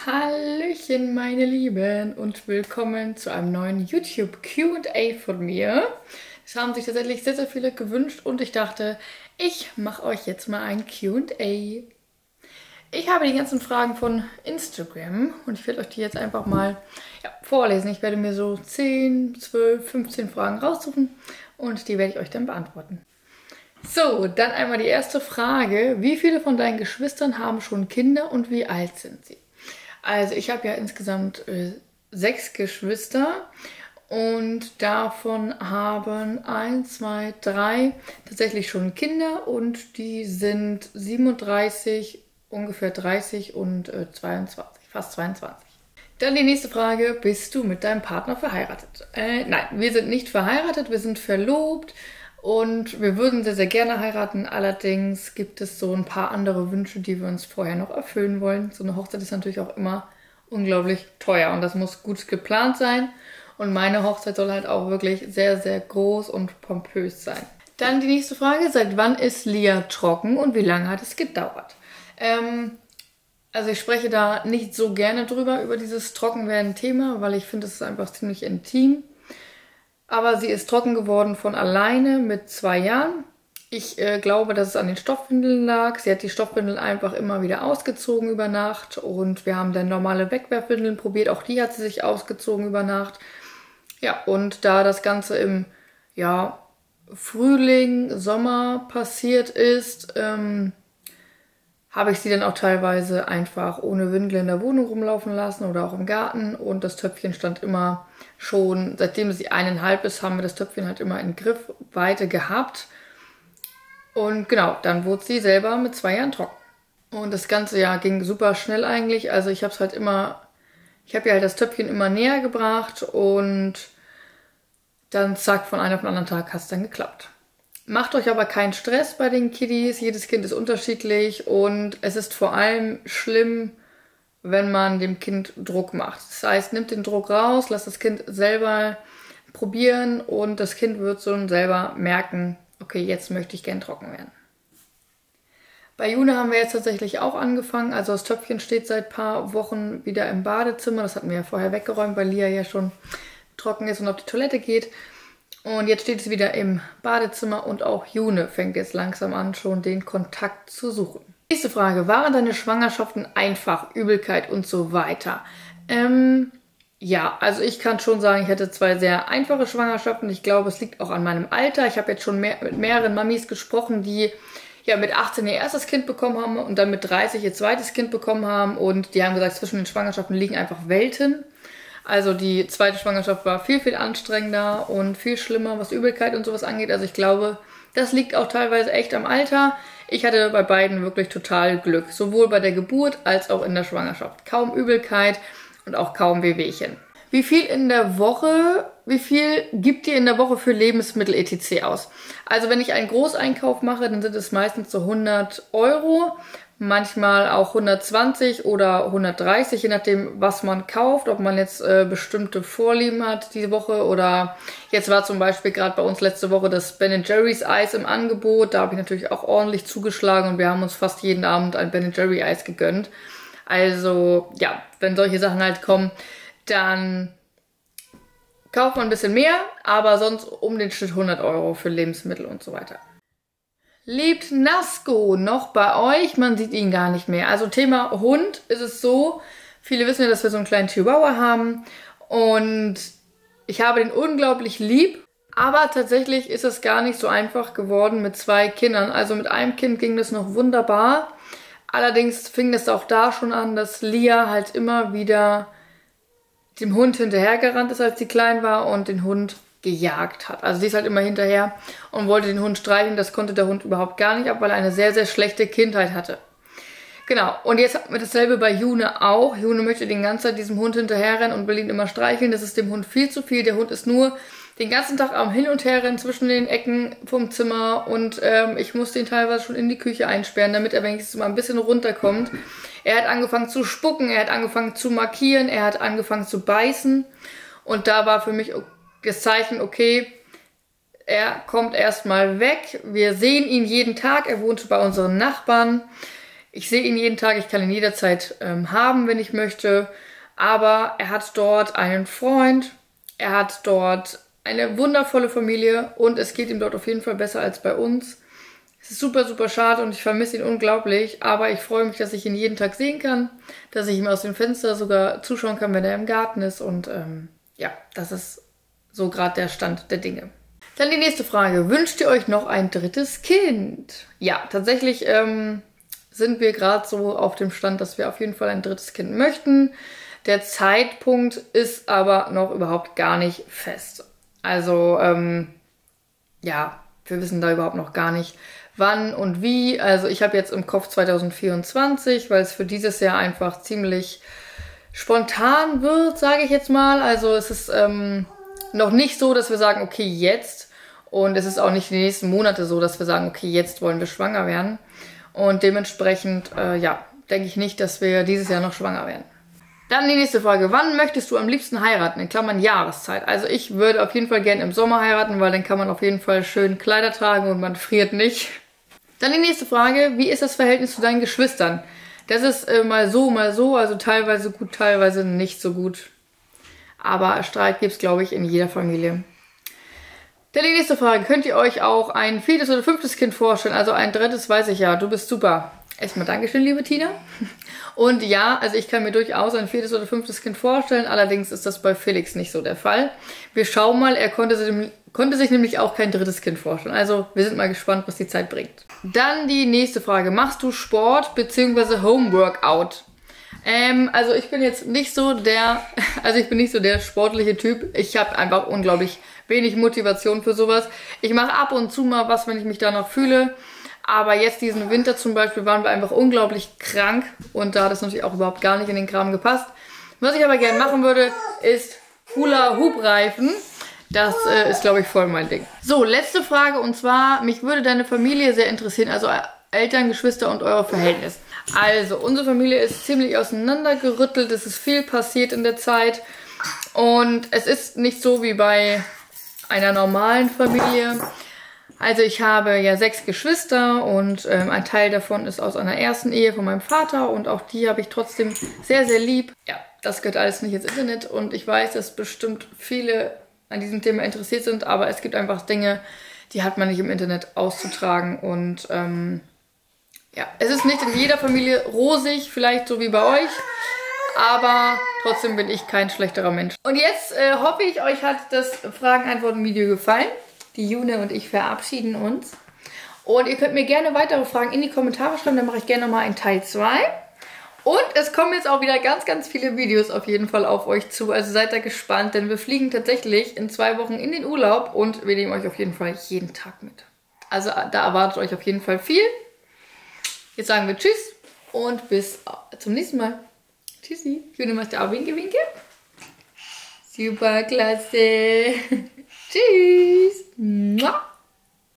Hallöchen, meine Lieben, und willkommen zu einem neuen YouTube Q&A von mir. Das haben sich tatsächlich sehr, sehr viele gewünscht und ich dachte, ich mache euch jetzt mal ein Q&A. Ich habe die ganzen Fragen von Instagram und ich werde euch die jetzt einfach mal vorlesen. Ich werde mir so 10, 12, 15 Fragen raussuchen und die werde ich euch dann beantworten. So, dann einmal die erste Frage. Wie viele von deinen Geschwistern haben schon Kinder und wie alt sind sie? Also ich habe ja insgesamt 6 Geschwister und davon haben 1, 2, 3 tatsächlich schon Kinder und die sind 37, ungefähr 30 und 22, fast 22. Dann die nächste Frage, bist du mit deinem Partner verheiratet? Nein, wir sind nicht verheiratet, wir sind verlobt. Und wir würden sehr, sehr gerne heiraten. Allerdings gibt es so ein paar andere Wünsche, die wir uns vorher noch erfüllen wollen. So eine Hochzeit ist natürlich auch immer unglaublich teuer und das muss gut geplant sein. Und meine Hochzeit soll halt auch wirklich sehr, sehr groß und pompös sein. Dann die nächste Frage. Seit wann ist Lia trocken und wie lange hat es gedauert? Also ich spreche da nicht so gerne drüber, über dieses Trockenwerden-Thema, weil ich finde, es ist einfach ziemlich intim. Aber sie ist trocken geworden von alleine mit 2 Jahren. Ich glaube, dass es an den Stoffwindeln lag. Sie hat die Stoffwindeln einfach immer wieder ausgezogen über Nacht. Und wir haben dann normale Wegwerfwindeln probiert. Auch die hat sie sich ausgezogen über Nacht. Ja, und da das Ganze im Frühling, Sommer passiert ist, habe ich sie dann auch teilweise einfach ohne Windel in der Wohnung rumlaufen lassen oder auch im Garten. Und das Töpfchen stand immer schon, seitdem sie 1,5 ist, haben wir das Töpfchen halt immer in Griffweite gehabt. Und genau, dann wurde sie selber mit 2 Jahren trocken. Und das ganze Jahr ging super schnell eigentlich. Also ich habe es halt immer, ich habe ihr halt das Töpfchen immer näher gebracht und dann zack, von einem auf den anderen Tag hat es dann geklappt. Macht euch aber keinen Stress bei den Kiddies. Jedes Kind ist unterschiedlich und es ist vor allem schlimm, wenn man dem Kind Druck macht. Das heißt, nimmt den Druck raus, lasst das Kind selber probieren und das Kind wird so selber merken, okay, jetzt möchte ich gern trocken werden. Bei June haben wir jetzt tatsächlich auch angefangen. Also das Töpfchen steht seit ein paar Wochen wieder im Badezimmer. Das hatten wir ja vorher weggeräumt, weil Lia ja schon trocken ist und auf die Toilette geht. Und jetzt steht es wieder im Badezimmer und auch June fängt jetzt langsam an, schon den Kontakt zu suchen. Nächste Frage, waren deine Schwangerschaften einfach, Übelkeit und so weiter? Ja, also ich kann schon sagen, ich hatte 2 sehr einfache Schwangerschaften. Ich glaube, es liegt auch an meinem Alter. Ich habe jetzt schon mit mehreren Mamis gesprochen, die ja mit 18 ihr erstes Kind bekommen haben und dann mit 30 ihr zweites Kind bekommen haben. Und die haben gesagt, zwischen den Schwangerschaften liegen einfach Welten. Also die zweite Schwangerschaft war viel, viel anstrengender und viel schlimmer, was Übelkeit und sowas angeht. Also ich glaube, das liegt auch teilweise echt am Alter. Ich hatte bei beiden wirklich total Glück. Sowohl bei der Geburt als auch in der Schwangerschaft. Kaum Übelkeit und auch kaum Wehwehchen. Wie viel gibt ihr in der Woche für Lebensmittel etc. aus? Also wenn ich einen Großeinkauf mache, dann sind es meistens so 100 €. Manchmal auch 120 oder 130, je nachdem, was man kauft, ob man jetzt bestimmte Vorlieben hat diese Woche oder jetzt war zum Beispiel gerade bei uns letzte Woche das Ben & Jerry's Eis im Angebot. Da habe ich natürlich auch ordentlich zugeschlagen und wir haben uns fast jeden Abend ein Ben & Jerry Eis gegönnt. Also ja, wenn solche Sachen halt kommen, dann kauft man ein bisschen mehr, aber sonst um den Schnitt 100 € für Lebensmittel und so weiter. Lebt Nasco noch bei euch? Man sieht ihn gar nicht mehr. Also Thema Hund ist es so, viele wissen ja, dass wir so einen kleinen Chihuahua haben und ich habe den unglaublich lieb, aber tatsächlich ist es gar nicht so einfach geworden mit 2 Kindern. Also mit einem Kind ging das noch wunderbar, allerdings fing es auch da schon an, dass Lia halt immer wieder dem Hund hinterhergerannt ist, als sie klein war und den Hund gejagt hat. Also sie ist halt immer hinterher und wollte den Hund streicheln. Das konnte der Hund überhaupt gar nicht ab, weil er eine sehr, sehr schlechte Kindheit hatte. Genau. Und jetzt haben wir dasselbe bei June auch. June möchte den ganzen Tag diesem Hund hinterherrennen und will ihn immer streicheln. Das ist dem Hund viel zu viel. Der Hund ist nur den ganzen Tag am Hin- und Herrennen zwischen den Ecken vom Zimmer und ich musste ihn teilweise schon in die Küche einsperren, damit er wenigstens mal ein bisschen runterkommt. Er hat angefangen zu spucken, er hat angefangen zu markieren, er hat angefangen zu beißen und da war für mich das Zeichen, okay, er kommt erstmal weg. Wir sehen ihn jeden Tag, er wohnt bei unseren Nachbarn. Ich sehe ihn jeden Tag, ich kann ihn jederzeit haben, wenn ich möchte. Aber er hat dort einen Freund, er hat dort eine wundervolle Familie und es geht ihm dort auf jeden Fall besser als bei uns. Es ist super, super schade und ich vermisse ihn unglaublich, aber ich freue mich, dass ich ihn jeden Tag sehen kann, dass ich ihm aus dem Fenster sogar zuschauen kann, wenn er im Garten ist und ja, das ist so gerade der Stand der Dinge. Dann die nächste Frage. Wünscht ihr euch noch ein drittes Kind? Ja, tatsächlich sind wir gerade so auf dem Stand, dass wir auf jeden Fall ein drittes Kind möchten. Der Zeitpunkt ist aber noch überhaupt gar nicht fest. Also, ja, wir wissen da überhaupt noch gar nicht, wann und wie. Also ich habe jetzt im Kopf 2024, weil es für dieses Jahr einfach ziemlich spontan wird, sage ich jetzt mal. Also es ist noch nicht so, dass wir sagen, okay, jetzt. Und es ist auch nicht die nächsten Monate so, dass wir sagen, okay, jetzt wollen wir schwanger werden. Und dementsprechend, ja, denke ich nicht, dass wir dieses Jahr noch schwanger werden. Dann die nächste Frage. Wann möchtest du am liebsten heiraten? In Klammern Jahreszeit. Also ich würde auf jeden Fall gerne im Sommer heiraten, weil dann kann man auf jeden Fall schön Kleider tragen und man friert nicht. Dann die nächste Frage. Wie ist das Verhältnis zu deinen Geschwistern? Das ist mal so, also teilweise gut, teilweise nicht so gut. Aber Streit gibt es, glaube ich, in jeder Familie. Dann die nächste Frage. Könnt ihr euch auch ein 4. oder 5. Kind vorstellen? Also ein 3. weiß ich ja. Du bist super. Erstmal Dankeschön, liebe Tina. Und ja, also ich kann mir durchaus ein 4. oder 5. Kind vorstellen. Allerdings ist das bei Felix nicht so der Fall. Wir schauen mal, er konnte sich nämlich auch kein 3. Kind vorstellen. Also wir sind mal gespannt, was die Zeit bringt. Dann die nächste Frage. Machst du Sport bzw. Homeworkout? Also ich bin jetzt nicht so der sportliche Typ. Ich habe einfach unglaublich wenig Motivation für sowas. Ich mache ab und zu mal was, wenn ich mich danach fühle. Aber jetzt diesen Winter zum Beispiel waren wir einfach unglaublich krank und da hat es natürlich auch überhaupt gar nicht in den Kram gepasst. Was ich aber gerne machen würde, ist Hula-Hoop-Reifen. Das ist, glaube ich, voll mein Ding. So, letzte Frage und zwar, mich würde deine Familie sehr interessieren, also Eltern, Geschwister und euer Verhältnis. Also, unsere Familie ist ziemlich auseinandergerüttelt, es ist viel passiert in der Zeit und es ist nicht so wie bei einer normalen Familie. Also ich habe ja 6 Geschwister und ein Teil davon ist aus einer ersten Ehe von meinem Vater und auch die habe ich trotzdem sehr, sehr lieb. Ja, das gehört alles nicht ins Internet und ich weiß, dass bestimmt viele an diesem Thema interessiert sind, aber es gibt einfach Dinge, die hat man nicht im Internet auszutragen und ja, es ist nicht in jeder Familie rosig, vielleicht so wie bei euch, aber trotzdem bin ich kein schlechterer Mensch. Und jetzt hoffe ich, euch hat das Fragen-Antworten-Video gefallen. Die June und ich verabschieden uns. Und ihr könnt mir gerne weitere Fragen in die Kommentare schreiben, dann mache ich gerne nochmal einen Teil 2. Und es kommen jetzt auch wieder ganz, ganz viele Videos auf jeden Fall auf euch zu. Also seid da gespannt, denn wir fliegen tatsächlich in 2 Wochen in den Urlaub und wir nehmen euch auf jeden Fall jeden Tag mit. Also da erwartet euch auf jeden Fall viel. Jetzt sagen wir Tschüss und bis zum nächsten Mal. Tschüssi. June, machst du auch Winke, Winke? Super, klasse. Tschüss. Mua.